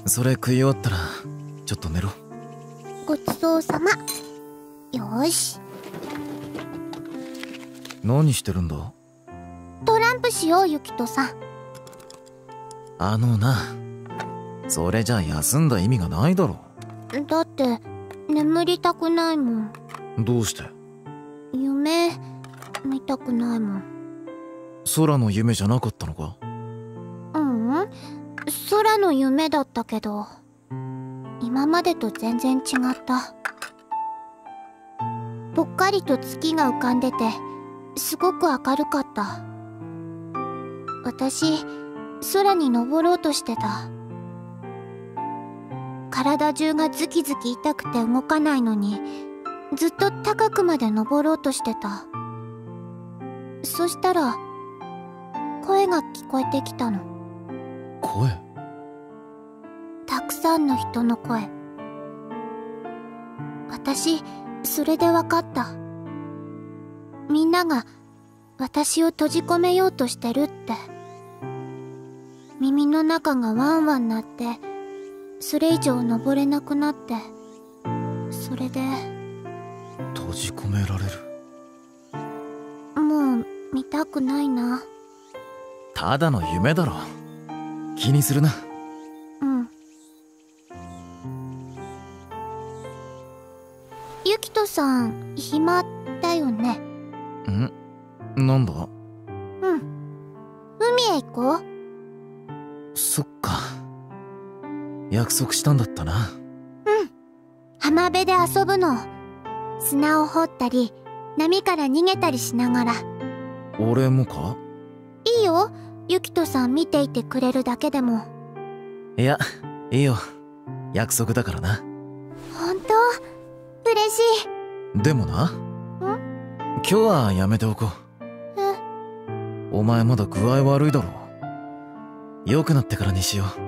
それ食い終わったらちょっと寝ろ。 ごちそうさま。よーし。 何してるんだ？ トランプしよう、ゆきとさん。 な、それじゃ休んだ意味がないだろ。 だって眠りたくないもん。 どうして？ 夢見たくないもん。 空の夢じゃなかったのか？ 空の夢だったけど、今までと全然違った。ぽっかりと月が浮かんでて、すごく明るかった。私、空に登ろうとしてた。体中がズキズキ痛くて動かないのに、ずっと高くまで登ろうとしてた。そしたら、声が聞こえてきたの。 声？ たくさんの人の声。私、それで分かった。みんなが私を閉じ込めようとしてるって。耳の中がワンワン鳴って、それ以上登れなくなって、それで。 閉じ込められる？ もう見たくないな。 ただの夢だろ。気にするな。 ゆきとさん、暇だよね。 なんだ？ 海へ行こう。 そっか。約束したんだったな。 浜辺で遊ぶの。砂を掘ったり、波から逃げたりしながら。 俺もか？ いいよ。ゆきとさん見ていてくれるだけでも。 いや、いいよ。約束だからな。 ほんと？嬉しい。 でもな。今日はやめておこう。お前まだ具合悪いだろ。良くなってからにしよう。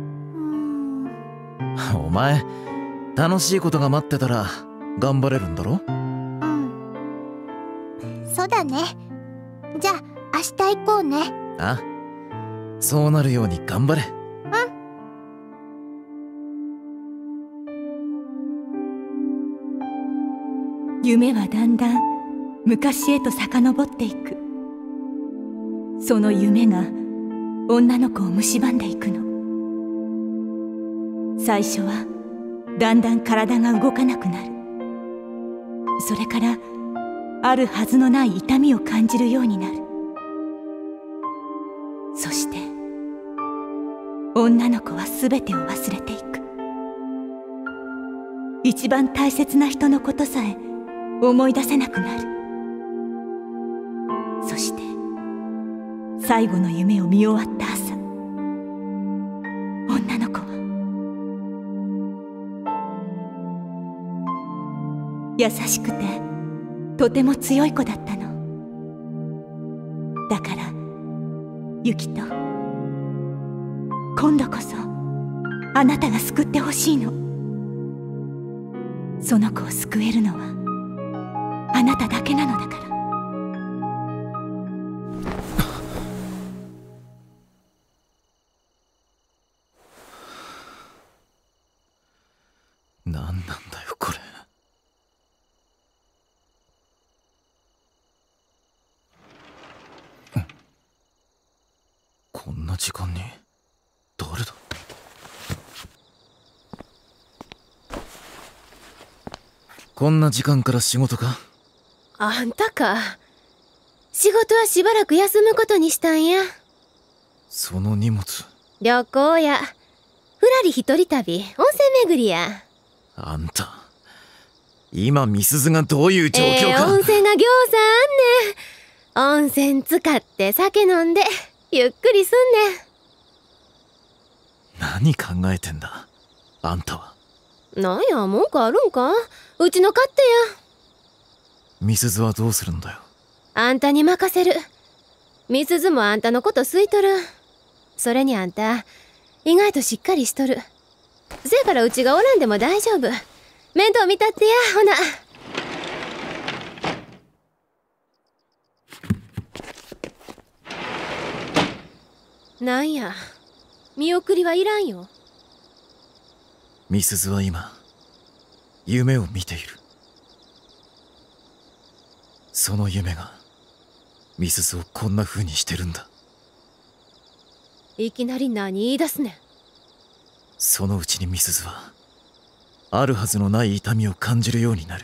お前、楽しいことが待ってたら頑張れるんだろ？ そうだね。じゃあ明日行こうね。 あ、そうなるように頑張れ。 夢はだんだん昔へと遡っていく。その夢が女の子を蝕んでいくの。最初はだんだん体が動かなくなる。それからあるはずのない痛みを感じるようになる。そして女の子は全てを忘れていく。一番大切な人のことさえ思い出せなくなる。そして最後の夢を見終わった朝、女の子は優しくてとても強い子だったの。だからユキと、今度こそあなたが救ってほしいの。その子を救えるのはあなただけなのだから。 何なんだよこれ。こんな時間に誰だ？こんな時間から仕事か？ あんたか。仕事はしばらく休むことにしたんや。 その荷物。 旅行や。ふらり一人旅、温泉巡りや。 あんた、今美鈴がどういう状況か。 温泉がぎょうさんあんねん。温泉使って酒飲んでゆっくりすんねん。 何考えてんだあんたは。 なんや文句あるんか？うちの勝手や。 美鈴はどうするんだよ。 あんたに任せる。美鈴もあんたのこと好いとる。それにあんた意外としっかりしとる。せやからうちがおらんでも大丈夫。面倒見たってや。ほな。なんや見送りはいらんよ。 みすずは今夢を見ている。その夢がみすずをこんな風にしてるんだ。 いきなり何言い出すねん。 そのうちにみすずはあるはずのない痛みを感じるようになる。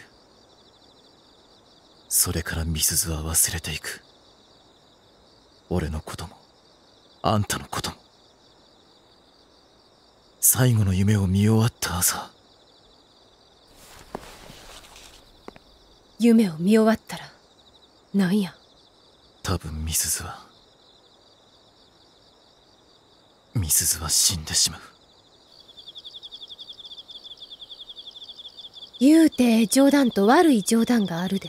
それからみすずは忘れていく。俺のこともあんたのことも。最後の夢を見終わった朝、 夢を見終わったらなんや。 多分みすずは死んでしまう。 言うて冗談と悪い冗談があるで。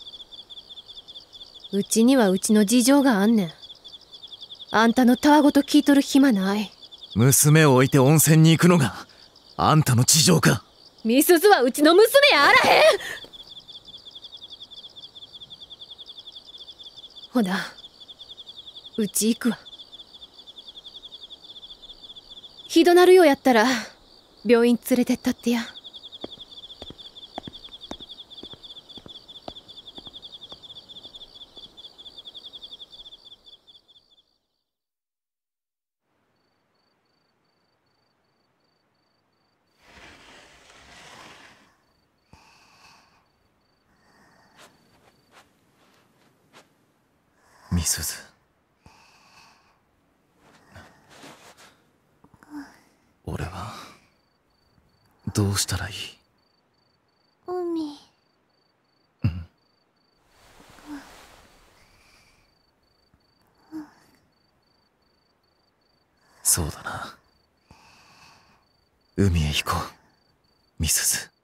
うちにはうちの事情があんねん。あんたのたわごと聞いとる暇ない。 娘を置いて温泉に行くのがあんたの事情か。 みすずはうちの娘やあらへん。ほな、うち行くわ。ひどなるようやったら病院連れてったってや。 みすず、俺はどうしたらいい？ 海。 そうだな。海へ行こう、みすず。